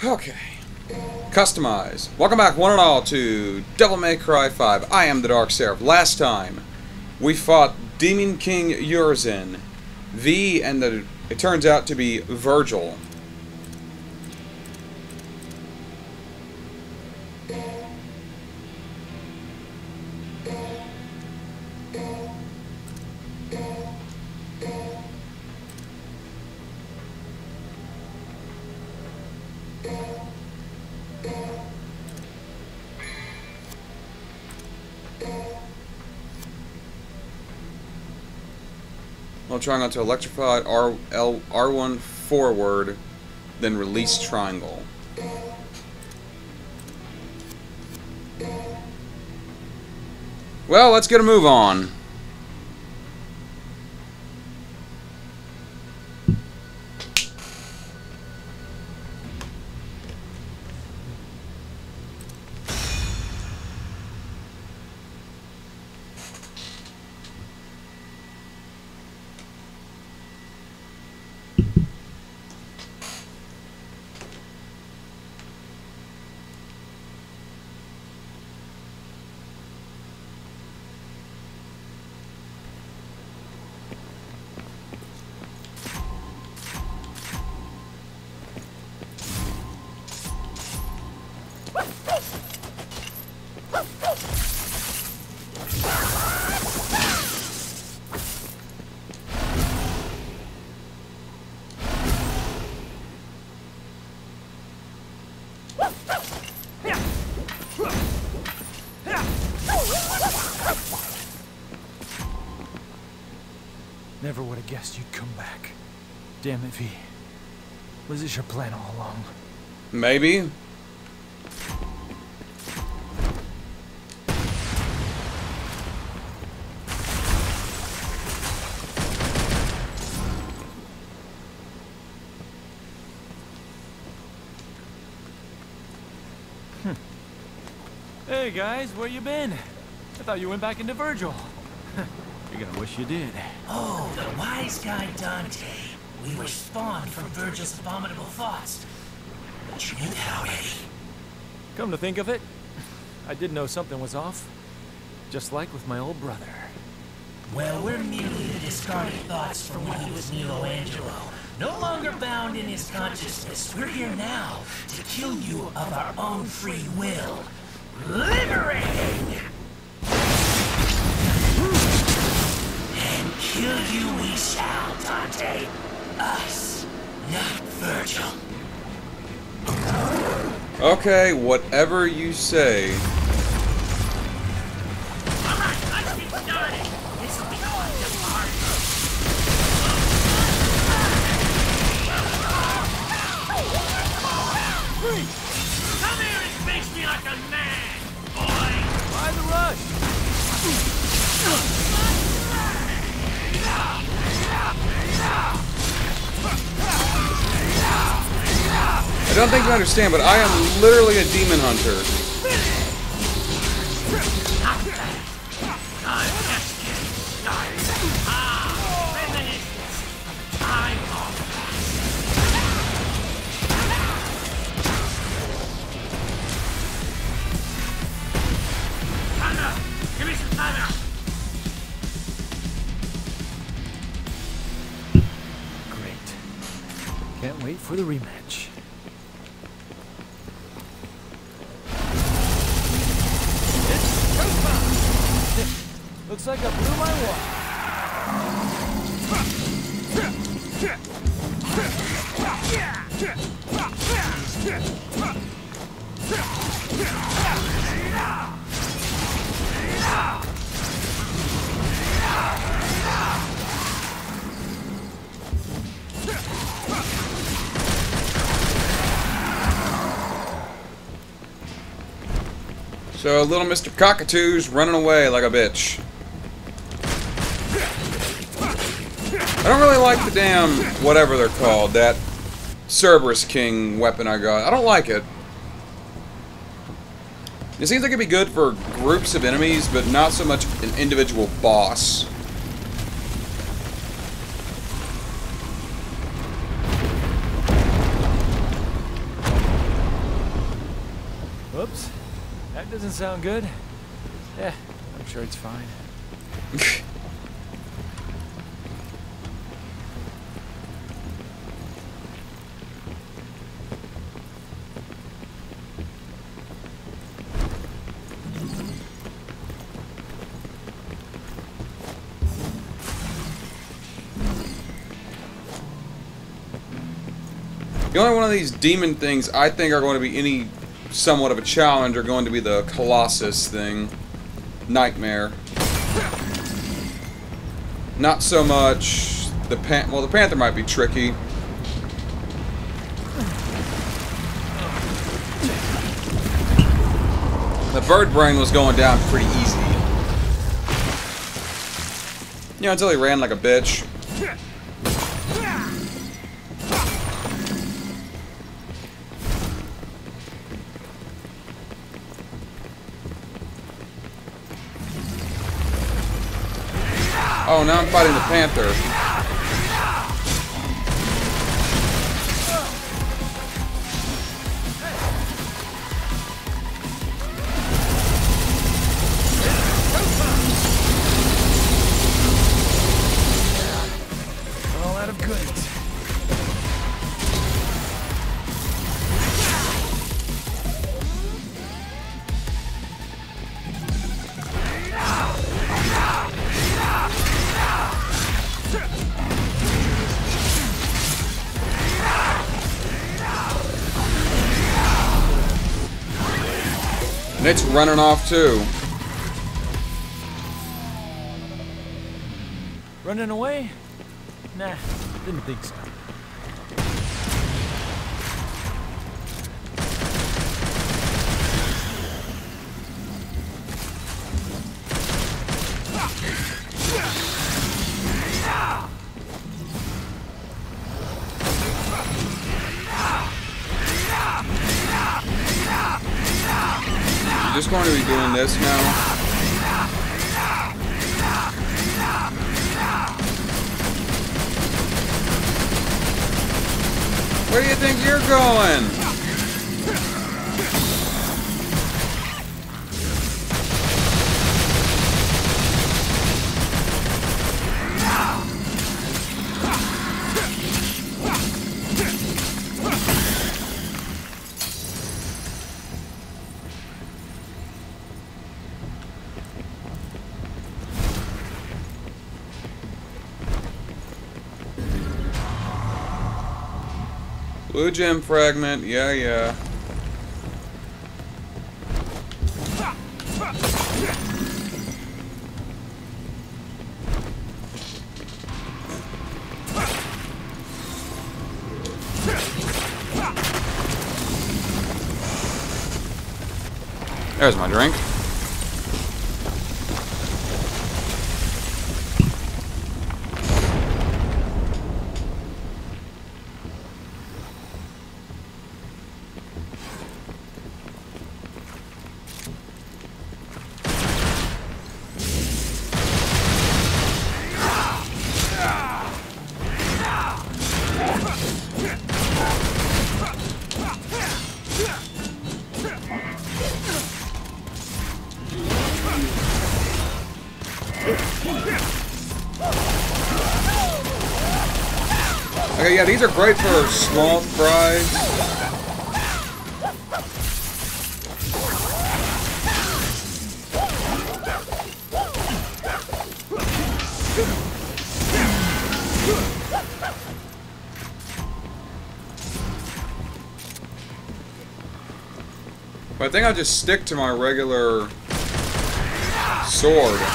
Okay. Customize. Welcome back, one and all, to Devil May Cry 5. I am the Dark Seraph. Last time, we fought Demon King Urizen. It turns out to be Virgil. While trying not to electrify R1 forward, then release triangle. Well, let's get a move on. Never would have guessed you'd come back. Damn it, V. Was this your plan all along? Maybe. Hey guys, where you been? I thought you went back into Virgil. You're gonna wish you did. Oh, the wise guy Dante. We were spawned from Virgil's abominable thoughts. But you knew that already. Come to think of it, I did know something was off. Just like with my old brother. Well, we're merely the discarded thoughts from when he was Nilo Angelo. No longer bound in his consciousness. We're here now to kill you of our own free will. Liberating! And kill you we shall, Dante. Us, not Virgil. Okay, whatever you say. Alright, let's get started. This will be fun to start. Come here and face me like a man, boy! Why the rush? I don't think you understand, but I am literally a demon hunter. Give me some time out. Great. Can't wait for the rematch. Looks like I blew my wad. So little Mr. Cockatoo's running away like a bitch. I don't really like the damn whatever they're called, that Cerberus King weapon I got. I don't like it. It seems like it'd be good for groups of enemies, but not so much an individual boss. Whoops. That doesn't sound good. Yeah, I'm sure it's fine. The only one of these demon things I think are going to be any somewhat of a challenge are going to be the Colossus thing. Nightmare. Not so much the well, the Panther might be tricky. The Bird Brain was going down pretty easy. You know, until he ran like a bitch. Oh, now I'm fighting the Panther. All out of goods. And it's running off too. Running away? Nah, didn't think so. You're just going to be doing this now. Where do you think you're going? Blue gem fragment, yeah. There's my drink. Okay, yeah, these are great for small fries. But I think I'll just stick to my regular sword.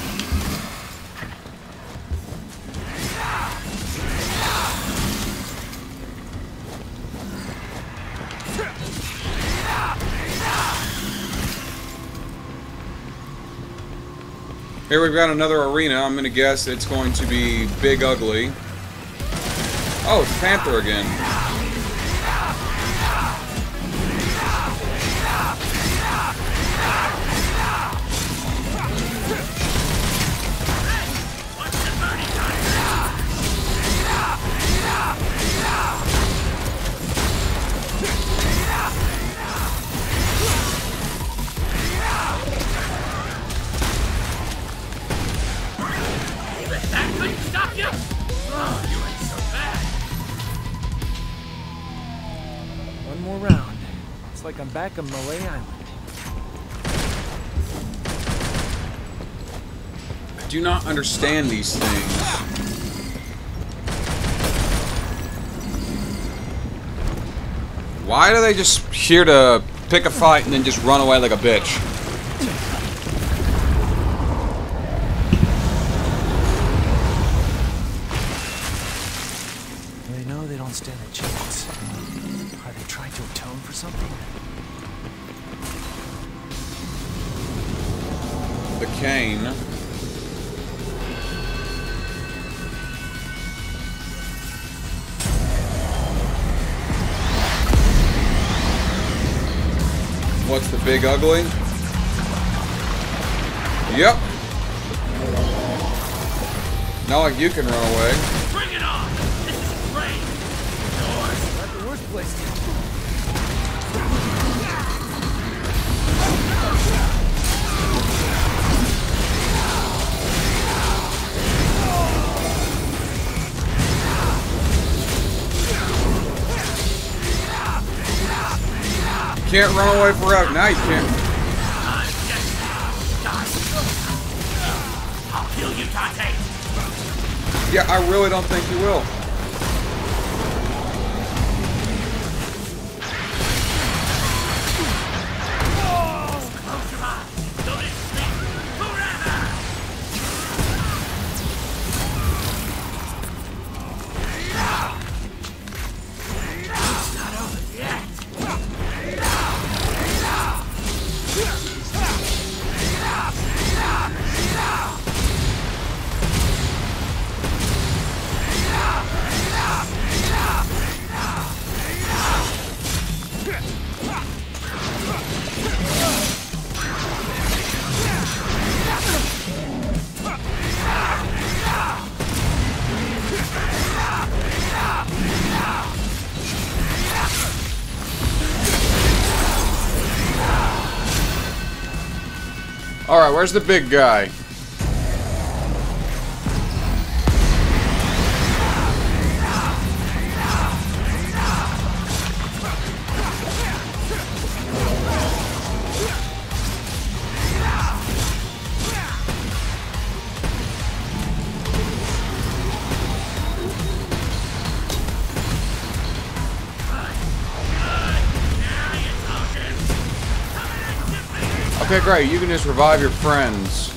Here we've got another arena. I'm gonna guess it's going to be Big Ugly. Oh, it's Panther again. One more round. It's like I'm back on Malay Island. I do not understand these things. Why are they just here to pick a fight and then just run away like a bitch? They know they don't stand a chance. Are they trying to atone for something? The cane. What's the big ugly? Yep. Not like you can run away. Bring it on! This is great! Yours! Not the worst place. Can't run away forever. Now you can't. I'll kill you, Tate! Yeah, I really don't think you will. Close your eyes! Don't sleep forever! It's not over yet! Alright, where's the big guy? Okay, great. You can just revive your friends.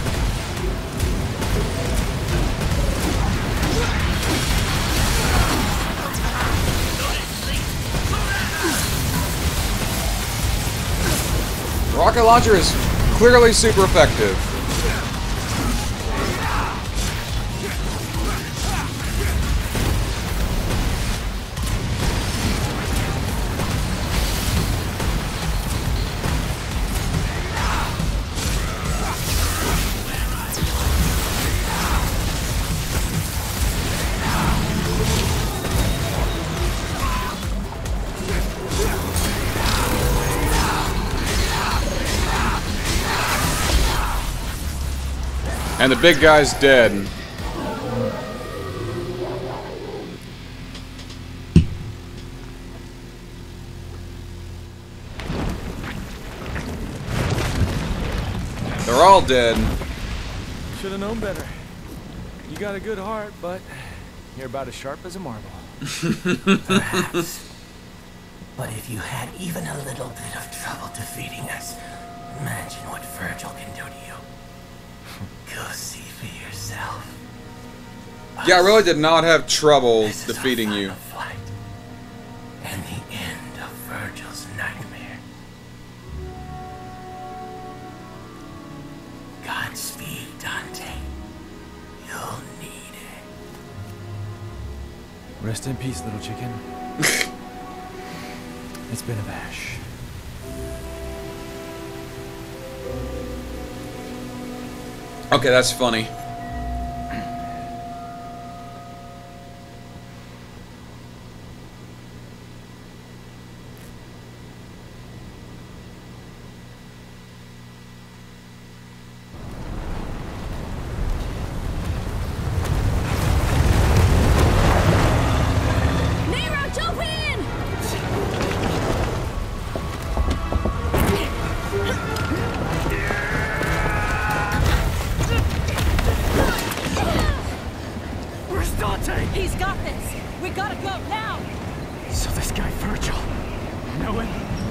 Rocket launcher is clearly super effective. And the big guy's dead. They're all dead. Should have known better. You got a good heart, but you're about as sharp as a marble. Perhaps. But if you had even a little bit of trouble defeating us, imagine what Virgil can do to you. Go see for yourself. Yeah, I really did not have trouble This is our defeating you. final fight, and the end of Virgil's nightmare. Godspeed, Dante. You'll need it. Rest in peace, little chicken. It's been a bash. Okay, that's funny.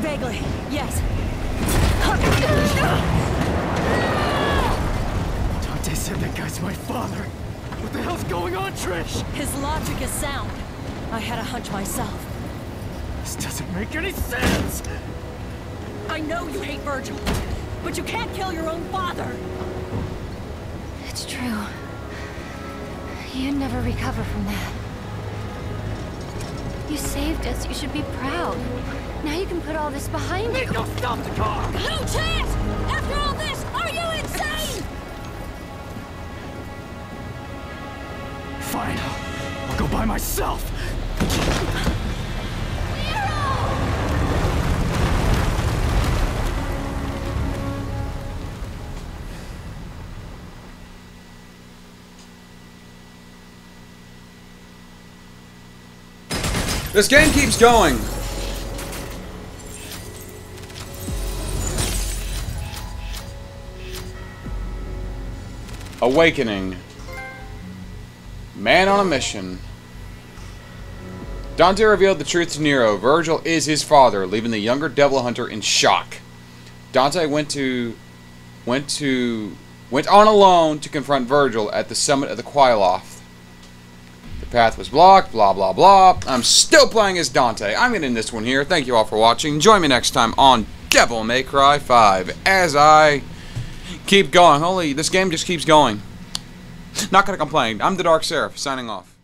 Vaguely, yes. Dante said that guy's my father. What the hell's going on, Trish? His logic is sound. I had a hunch myself. This doesn't make any sense. I know you hate Virgil, but you can't kill your own father. It's true. You'd never recover from that. You saved us. You should be proud. Now you can put all this behind you. Go stop the car! No chance! After all this, are you insane? Fine. I'll go by myself. This game keeps going. Awakening. Man on a mission. Dante revealed the truth to Nero. Virgil is his father, leaving the younger devil hunter in shock. Dante went on alone to confront Virgil at the summit of the Quailoth. The path was blocked, blah blah blah. I'm still playing as Dante. I'm going to end this one here. Thank you all for watching. Join me next time on Devil May Cry 5 as I keep going. Holy, this game just keeps going. Not going to complain. I'm the Dark Seraph, signing off.